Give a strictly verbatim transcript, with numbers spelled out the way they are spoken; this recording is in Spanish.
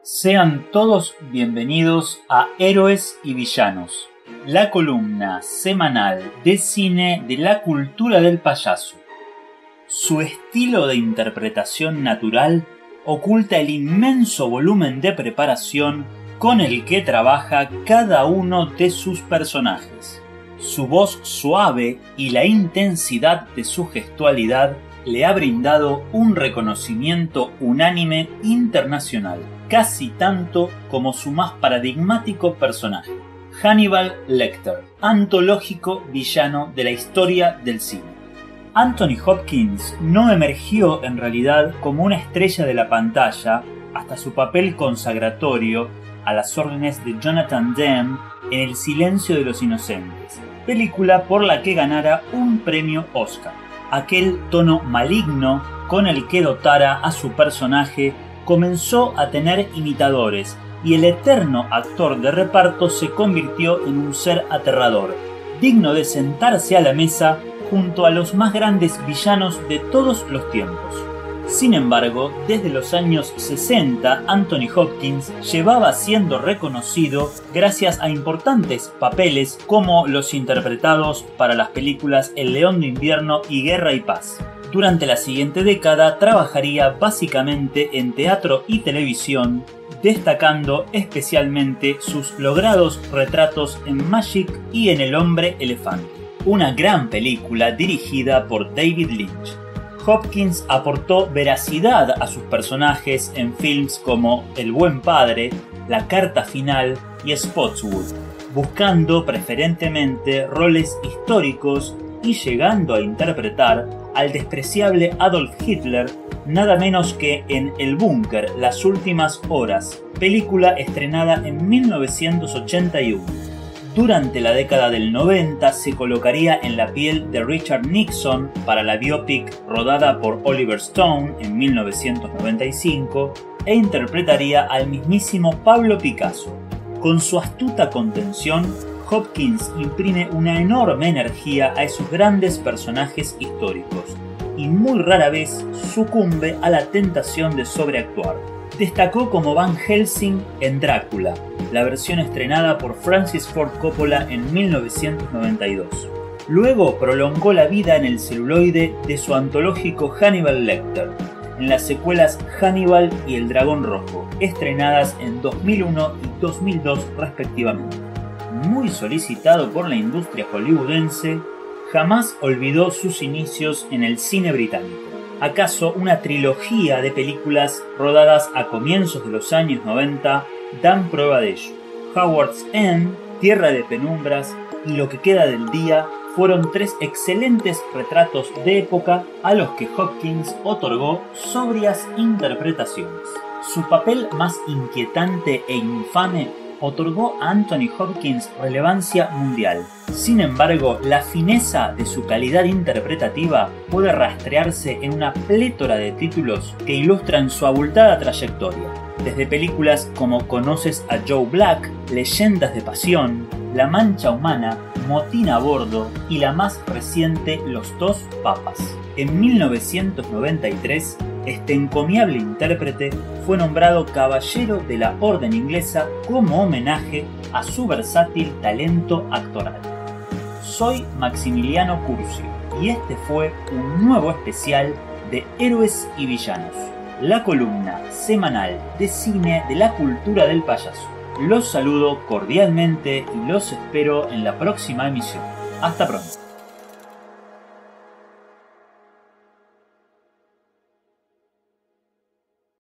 Sean todos bienvenidos a Héroes y Villanos, la columna semanal de cine de la cultura del payaso. Su estilo de interpretación natural oculta el inmenso volumen de preparación con el que trabaja cada uno de sus personajes. Su voz suave y la intensidad de su gestualidad le ha brindado un reconocimiento unánime internacional, casi tanto como su más paradigmático personaje, Hannibal Lecter, antológico villano de la historia del cine. Anthony Hopkins no emergió en realidad como una estrella de la pantalla hasta su papel consagratorio a las órdenes de Jonathan Demme en El silencio de los inocentes, película por la que ganara un premio Oscar. Aquel tono maligno con el que dotara a su personaje comenzó a tener imitadores y el eterno actor de reparto se convirtió en un ser aterrador, digno de sentarse a la mesa junto a los más grandes villanos de todos los tiempos. Sin embargo, desde los años sesenta, Anthony Hopkins llevaba siendo reconocido gracias a importantes papeles como los interpretados para las películas El León de Invierno y Guerra y Paz. Durante la siguiente década trabajaría básicamente en teatro y televisión, destacando especialmente sus logrados retratos en Magic y en El Hombre Elefante, una gran película dirigida por David Lynch. Hopkins aportó veracidad a sus personajes en films como El Buen Padre, La Carta Final y Spotswood, buscando preferentemente roles históricos y llegando a interpretar al despreciable Adolf Hitler nada menos que en El Búnker, Las Últimas Horas, película estrenada en mil novecientos ochenta y uno. Durante la década del noventa se colocaría en la piel de Richard Nixon para la biopic rodada por Oliver Stone en mil novecientos noventa y cinco e interpretaría al mismísimo Pablo Picasso. Con su astuta contención, Hopkins imprime una enorme energía a esos grandes personajes históricos y muy rara vez sucumbe a la tentación de sobreactuar. Destacó como Van Helsing en Drácula, la versión estrenada por Francis Ford Coppola en mil novecientos noventa y dos. Luego prolongó la vida en el celuloide de su antológico Hannibal Lecter, en las secuelas Hannibal y El Dragón Rojo, estrenadas en dos mil uno y dos mil dos respectivamente. Muy solicitado por la industria hollywoodense, jamás olvidó sus inicios en el cine británico. ¿Acaso una trilogía de películas rodadas a comienzos de los años noventa dan prueba de ello? Howard's End, Tierra de Penumbras y Lo que queda del día fueron tres excelentes retratos de época a los que Hopkins otorgó sobrias interpretaciones. Su papel más inquietante e infame otorgó a Anthony Hopkins relevancia mundial. Sin embargo, la fineza de su calidad interpretativa puede rastrearse en una plétora de títulos que ilustran su abultada trayectoria, desde películas como Conoces a Joe Black, Leyendas de Pasión, La Mancha Humana, Motín a Bordo y la más reciente Los Dos Papas. En mil novecientos noventa y tres, este encomiable intérprete fue nombrado Caballero de la Orden Inglesa como homenaje a su versátil talento actoral. Soy Maximiliano Curcio y este fue un nuevo especial de Héroes y Villanos, la columna semanal de cine de la cultura del payaso. Los saludo cordialmente y los espero en la próxima emisión. Hasta pronto.